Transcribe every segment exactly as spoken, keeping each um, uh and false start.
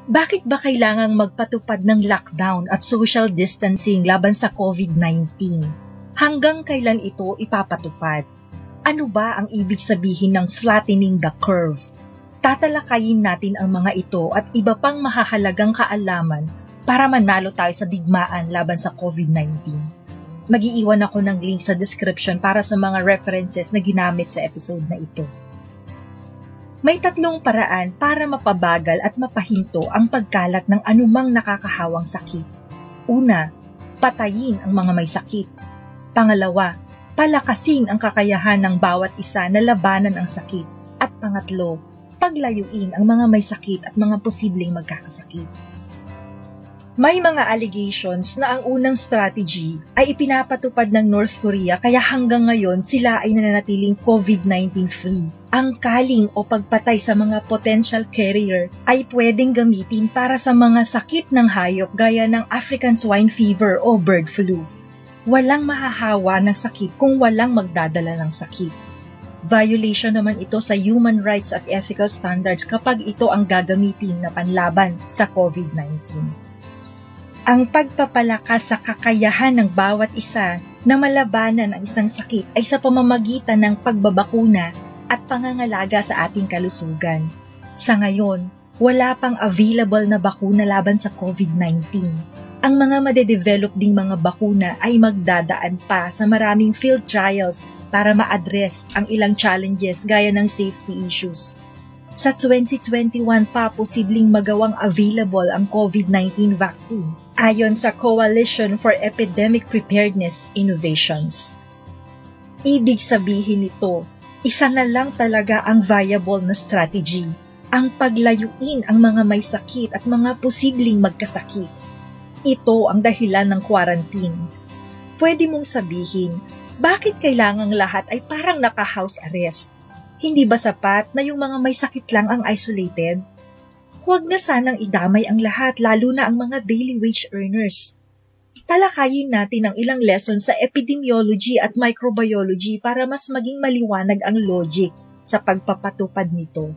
Bakit ba kailangang magpatupad ng lockdown at social distancing laban sa COVID nineteen? Hanggang kailan ito ipapatupad? Ano ba ang ibig sabihin ng flattening the curve? Tatalakayin natin ang mga ito at iba pang mahahalagang kaalaman para manalo tayo sa digmaan laban sa COVID nineteen. Mag-iiwan ako ng link sa description para sa mga references na ginamit sa episode na ito. May tatlong paraan para mapabagal at mapahinto ang pagkalat ng anumang nakakahawang sakit. Una, patayin ang mga may sakit. Pangalawa, palakasin ang kakayahan ng bawat isa na labanan ang sakit. At pangatlo, paglayuin ang mga may sakit at mga posibleng magkakasakit. May mga allegations na ang unang strategy ay ipinapatupad ng North Korea kaya hanggang ngayon sila ay nananatiling COVID nineteen free. Ang kaling o pagpatay sa mga potential carrier ay pwedeng gamitin para sa mga sakit ng hayop gaya ng African swine fever o bird flu. Walang mahahawa ng sakit kung walang magdadala ng sakit. Violation naman ito sa human rights at ethical standards kapag ito ang gagamitin na panlaban sa COVID nineteen. Ang pagpapalakas sa kakayahan ng bawat isa na malabanan ang isang sakit ay sa pamamagitan ng pagbabakuna at pangangalaga sa ating kalusugan. Sa ngayon, wala pang available na bakuna laban sa COVID nineteen. Ang mga madedevelop ding mga bakuna ay magdadaan pa sa maraming field trials para ma-address ang ilang challenges gaya ng safety issues. Sa twenty twenty-one pa posibleng magawang available ang COVID nineteen vaccine ayon sa Coalition for Epidemic Preparedness Innovations. Ibig sabihin nito, isa na lang talaga ang viable na strategy, ang paglayuin ang mga may sakit at mga posibleng magkasakit. Ito ang dahilan ng quarantine. Pwede mong sabihin, bakit kailangang lahat ay parang naka-house arrest? Hindi ba sapat na yung mga may sakit lang ang isolated? Huwag na sanang idamay ang lahat, lalo na ang mga daily wage earners. Talakayin natin ang ilang lessons sa epidemiology at microbiology para mas maging maliwanag ang logic sa pagpapatupad nito.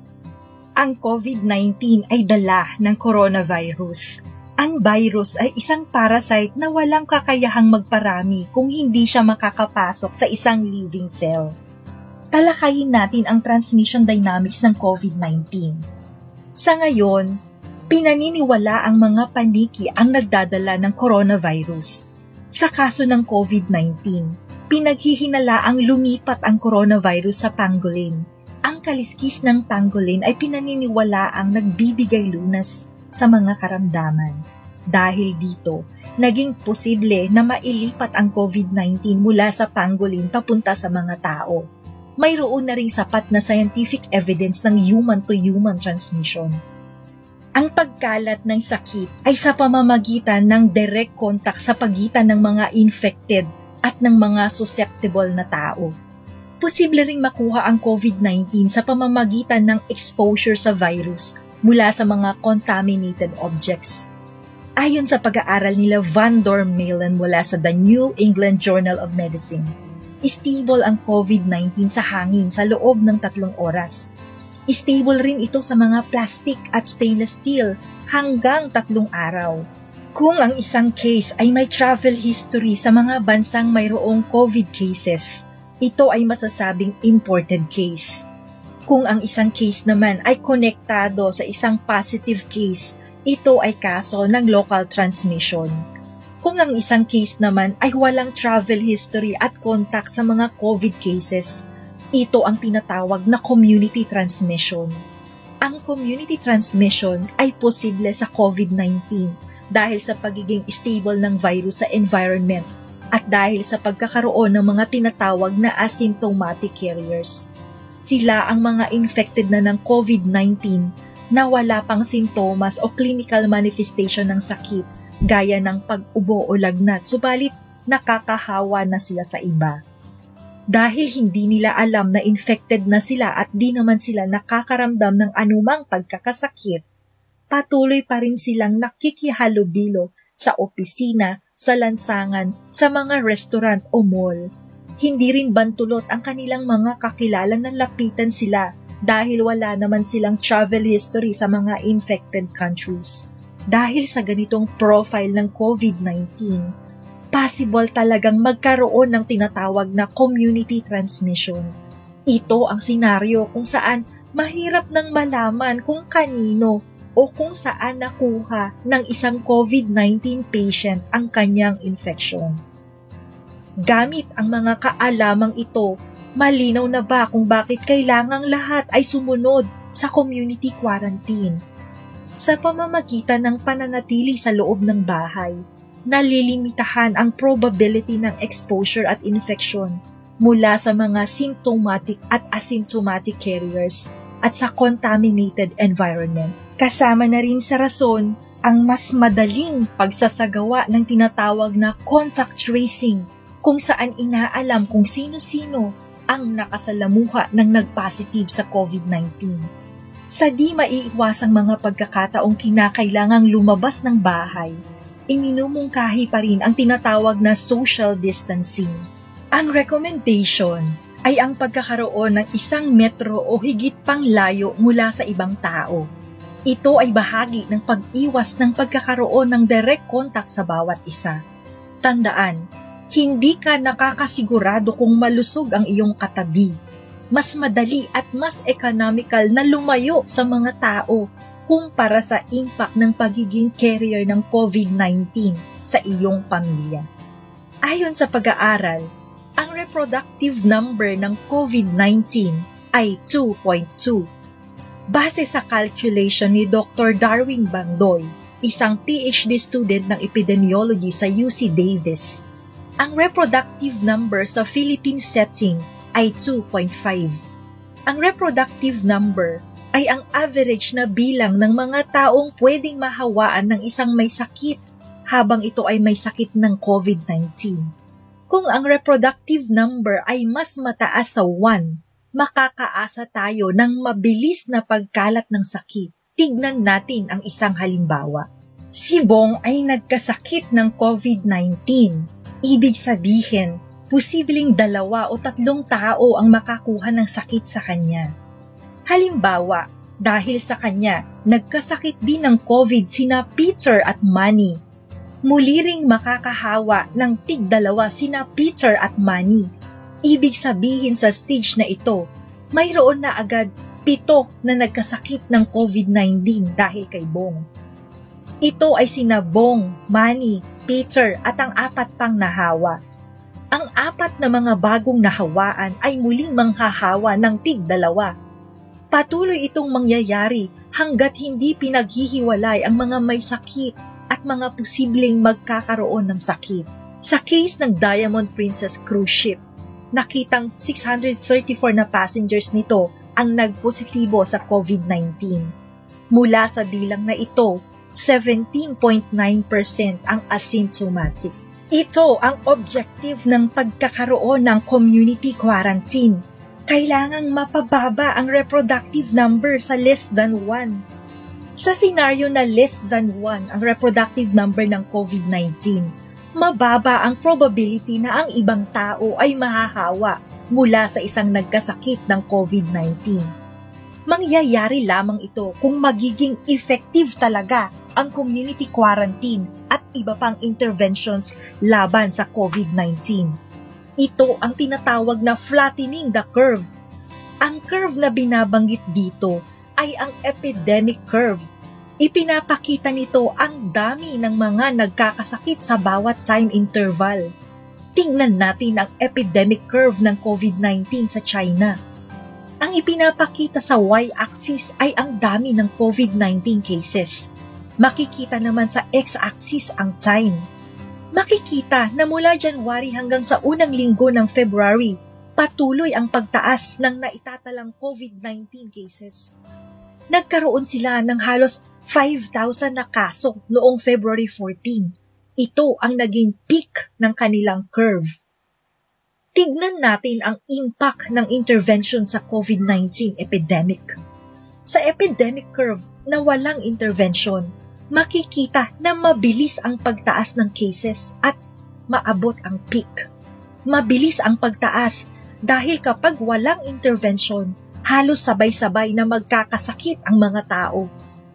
Ang COVID nineteen ay dala ng coronavirus. Ang virus ay isang parasite na walang kakayahang magparami kung hindi siya makakapasok sa isang living cell. Talakayin natin ang transmission dynamics ng COVID nineteen. Sa ngayon, pinaniniwala ang mga paniki ang nagdadala ng coronavirus. Sa kaso ng COVID nineteen, pinaghihinalaang lumipat ang coronavirus sa pangolin. Ang kaliskis ng pangolin ay pinaniniwalaang nagbibigay lunas sa mga karamdaman. Dahil dito, naging posible na mailipat ang COVID nineteen mula sa pangolin papunta sa mga tao. Mayroon na ring sapat na scientific evidence ng human-to-human transmission. Ang pagkalat ng sakit ay sa pamamagitan ng direct contact sa pagitan ng mga infected at ng mga susceptible na tao. Posible ring makuha ang COVID nineteen sa pamamagitan ng exposure sa virus mula sa mga contaminated objects. Ayon sa pag-aaral nila Van Dormelen mula sa The New England Journal of Medicine, stable ang COVID nineteen sa hangin sa loob ng tatlong oras. Stable rin ito sa mga plastic at stainless steel hanggang tatlong araw. Kung ang isang case ay may travel history sa mga bansang mayroong COVID cases, ito ay masasabing imported case. Kung ang isang case naman ay konektado sa isang positive case, ito ay kaso ng local transmission. Kung ang isang case naman ay walang travel history at contact sa mga COVID cases, ito ang tinatawag na community transmission. Ang community transmission ay posible sa COVID nineteen dahil sa pagiging stable ng virus sa environment at dahil sa pagkakaroon ng mga tinatawag na asymptomatic carriers. Sila ang mga infected na ng COVID nineteen na wala pang sintomas o clinical manifestation ng sakit gaya ng pag-ubo o lagnat, subalit nakakahawa na sila sa iba. Dahil hindi nila alam na infected na sila at di naman sila nakakaramdam ng anumang pagkakasakit, patuloy pa rin silang nakikihalubilo sa opisina, sa lansangan, sa mga restaurant o mall. Hindi rin bantulot ang kanilang mga kakilala na lapitan sila dahil wala naman silang travel history sa mga infected countries. Dahil sa ganitong profile ng COVID nineteen, possible talagang magkaroon ng tinatawag na community transmission. Ito ang senaryo kung saan mahirap nang malaman kung kanino o kung saan nakuha ng isang COVID nineteen patient ang kanyang infection. Gamit ang mga kaalamang ito, malinaw na ba kung bakit kailangang lahat ay sumunod sa community quarantine? Sa pamamagitan ng pananatili sa loob ng bahay, nalilimitahan ang probability ng exposure at infection mula sa mga symptomatic at asymptomatic carriers at sa contaminated environment. Kasama na rin sa rason ang mas madaling pagsasagawa ng tinatawag na contact tracing kung saan inaalam kung sino-sino ang nakasalamuha ng nag-positive sa COVID nineteen. Sa di maiiwasang mga pagkakataong kinakailangang lumabas ng bahay, iminumungkahi pa rin ang tinatawag na social distancing. Ang recommendation ay ang pagkakaroon ng isang metro o higit pang layo mula sa ibang tao. Ito ay bahagi ng pag-iwas ng pagkakaroon ng direct contact sa bawat isa. Tandaan, hindi ka nakakasigurado kung malusog ang iyong katabi. Mas madali at mas economical na lumayo sa mga tao kumpara sa impact ng pagiging carrier ng COVID nineteen sa iyong pamilya. Ayon sa pag-aaral, ang reproductive number ng COVID nineteen ay two point two. Base sa calculation ni Doctor Darwin Bandoy, isang P H D student ng epidemiology sa U C Davis, ang reproductive number sa Philippine setting ay two point five. Ang reproductive number ay ang average na bilang ng mga taong pwedeng mahawaan ng isang may sakit habang ito ay may sakit ng COVID nineteen. Kung ang reproductive number ay mas mataas sa one, makakaasa tayo ng mabilis na pagkalat ng sakit. Tignan natin ang isang halimbawa. Si Bong ay nagkasakit ng COVID nineteen. Ibig sabihin, posibleng dalawa o tatlong tao ang makakuha ng sakit sa kanya. Halimbawa, dahil sa kanya, nagkasakit din ng COVID sina Peter at Manny. Muli ring makakahawa ng tig-dalawa sina Peter at Manny. Ibig sabihin sa stage na ito, mayroon na agad pito na nagkasakit ng COVID nineteen dahil kay Bong. Ito ay sina Bong, Manny, Peter at ang apat pang nahawa. Ang apat na mga bagong nahawaan ay muling manghahawa ng tig-dalawa. Patuloy itong mangyayari hanggat hindi pinaghihiwalay ang mga may sakit at mga posibleng magkakaroon ng sakit. Sa case ng Diamond Princess cruise ship, nakitang six hundred thirty-four na passengers nito ang nagpositibo sa COVID nineteen. Mula sa bilang na ito, seventeen point nine percent ang asymptomatic. Ito ang objective ng pagkakaroon ng community quarantine. Kailangang mapababa ang reproductive number sa less than one. Sa senaryo na less than one ang reproductive number ng COVID nineteen, mababa ang probability na ang ibang tao ay mahahawa mula sa isang nagkasakit ng COVID nineteen. Mangyayari lamang ito kung magiging effective talaga ang community quarantine at iba pang interventions laban sa COVID nineteen. Ito ang tinatawag na flattening the curve. Ang curve na binabanggit dito ay ang epidemic curve. Ipinapakita nito ang dami ng mga nagkakasakit sa bawat time interval. Tingnan natin ang epidemic curve ng COVID nineteen sa China. Ang ipinapakita sa y-axis ay ang dami ng COVID nineteen cases. Makikita naman sa x-axis ang time. Makikita na mula January hanggang sa unang linggo ng February, patuloy ang pagtaas ng naitatalang COVID nineteen cases. Nagkaroon sila ng halos five thousand na kaso noong February fourteenth. Ito ang naging peak ng kanilang curve. Tignan natin ang impact ng intervention sa COVID nineteen epidemic. Sa epidemic curve na walang intervention, makikita na mabilis ang pagtaas ng cases at maabot ang peak. Mabilis ang pagtaas dahil kapag walang intervention, halos sabay-sabay na magkakasakit ang mga tao.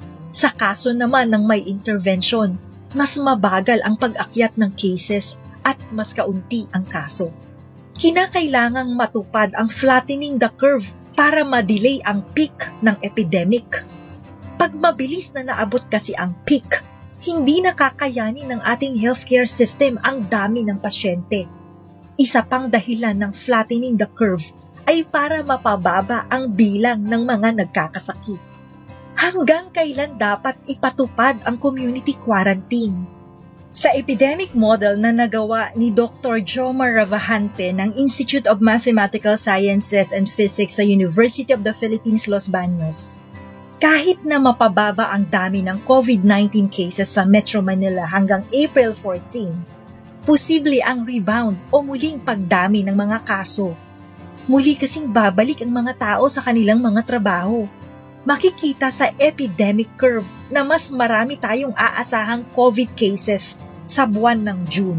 Sa kaso naman ng may intervention, mas mabagal ang pag-akyat ng cases at mas kaunti ang kaso. Kinakailangang matupad ang flattening the curve para ma-delay ang peak ng epidemic. Pag mabilis na naabot kasi ang peak, hindi nakakayanin ng ating healthcare system ang dami ng pasyente. Isa pang dahilan ng flattening the curve ay para mapababa ang bilang ng mga nagkakasakit. Hanggang kailan dapat ipatupad ang community quarantine? Sa epidemic model na nagawa ni Doctor Jomar Ravahante ng Institute of Mathematical Sciences and Physics sa University of the Philippines, Los Baños, kahit na mapababa ang dami ng COVID nineteen cases sa Metro Manila hanggang April fourteenth, posible ang rebound o muling pagdami ng mga kaso. Muli kasing babalik ang mga tao sa kanilang mga trabaho. Makikita sa epidemic curve na mas marami tayong aasahang COVID cases sa buwan ng June.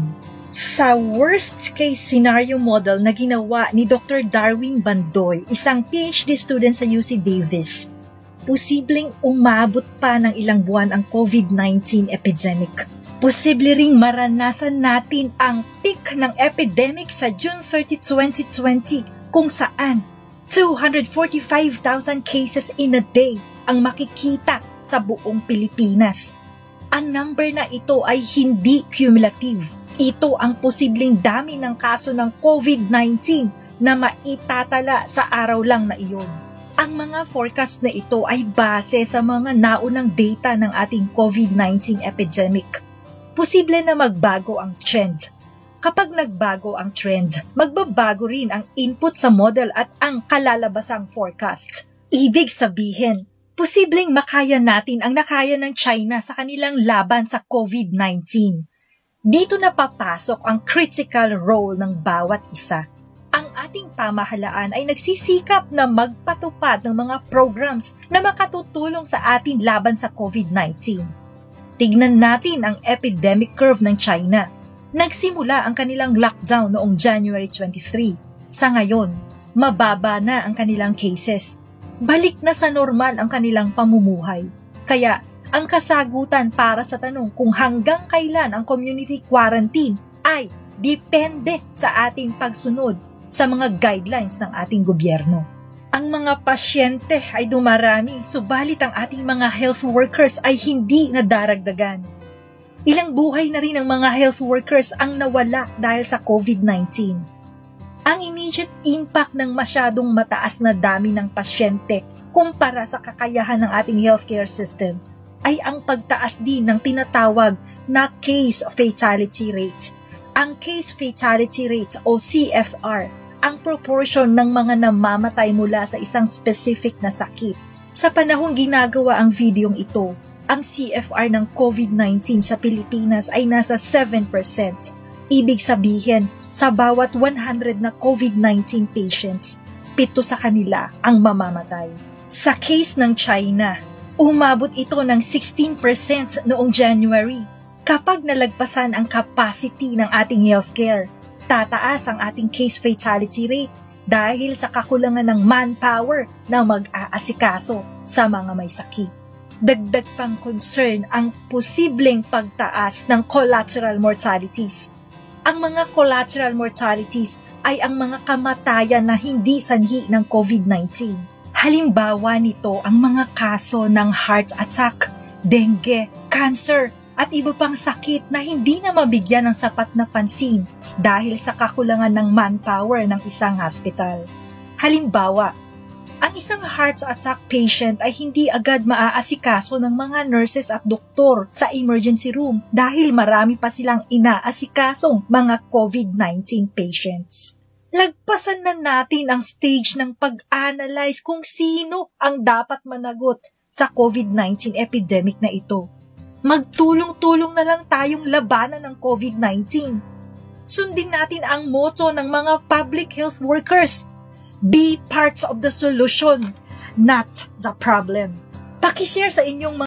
Sa worst case scenario model na ginawa ni Doctor Darwin Bandoy, isang P H D student sa U C Davis, posibleng umabot pa ng ilang buwan ang COVID nineteen epidemic. Posible ring maranasan natin ang peak ng epidemic sa June thirtieth, twenty twenty kung saan two hundred forty-five thousand cases in a day ang makikita sa buong Pilipinas. Ang number na ito ay hindi cumulative. Ito ang posibleng dami ng kaso ng COVID nineteen na maitatala sa araw lang na iyon. Ang mga forecast na ito ay base sa mga naunang data ng ating COVID nineteen epidemic. Posible na magbago ang trend. Kapag nagbago ang trend, magbabago rin ang input sa model at ang kalalabasang forecast. Ibig sabihin, posibleng makaya natin ang nakaya ng China sa kanilang laban sa COVID nineteen. Dito na papasok ang critical role ng bawat isa. Ang ating pamahalaan ay nagsisikap na magpatupad ng mga programs na makatutulong sa atin laban sa COVID nineteen. Tignan natin ang epidemic curve ng China. Nagsimula ang kanilang lockdown noong January twenty-third. Sa ngayon, mababa na ang kanilang cases. Balik na sa normal ang kanilang pamumuhay. Kaya, ang kasagutan para sa tanong kung hanggang kailan ang community quarantine ay depende sa ating pagsunod sa mga guidelines ng ating gobyerno. Ang mga pasyente ay dumarami, subalit ang ating mga health workers ay hindi nadaragdagan. Ilang buhay na rin ng mga health workers ang nawala dahil sa COVID nineteen. Ang immediate impact ng masyadong mataas na dami ng pasyente kumpara sa kakayahan ng ating healthcare system ay ang pagtaas din ng tinatawag na case fatality rate. Ang case fatality rate o C F R, ang proportion ng mga namamatay mula sa isang specific na sakit. Sa panahong ginagawa ang videong ito, ang C F R ng COVID nineteen sa Pilipinas ay nasa seven percent. Ibig sabihin, sa bawat one hundred na COVID nineteen patients, pito sa kanila ang mamamatay. Sa case ng China, umabot ito ng sixteen percent noong January. Kapag nalagpasan ang capacity ng ating healthcare, tataas ang ating case fatality rate dahil sa kakulangan ng manpower na mag-aasikaso sa mga may sakit. Dagdag pang concern ang posibleng pagtaas ng collateral mortalities. Ang mga collateral mortalities ay ang mga kamatayan na hindi sanhi ng COVID nineteen. Halimbawa nito ang mga kaso ng heart attack, dengue, cancer, at iba pang sakit na hindi na mabigyan ng sapat na pansin dahil sa kakulangan ng manpower ng isang hospital. Halimbawa, ang isang heart attack patient ay hindi agad maaasikaso ng mga nurses at doktor sa emergency room dahil marami pa silang inaasikasong mga COVID nineteen patients. Lagpasan na natin ang stage ng pag-analyze kung sino ang dapat managot sa COVID nineteen epidemic na ito. Magtulong-tulong na lang tayong labanan ng COVID nineteen. Sundin natin ang motto ng mga public health workers. Be parts of the solution, not the problem. Paki-share sa inyong mga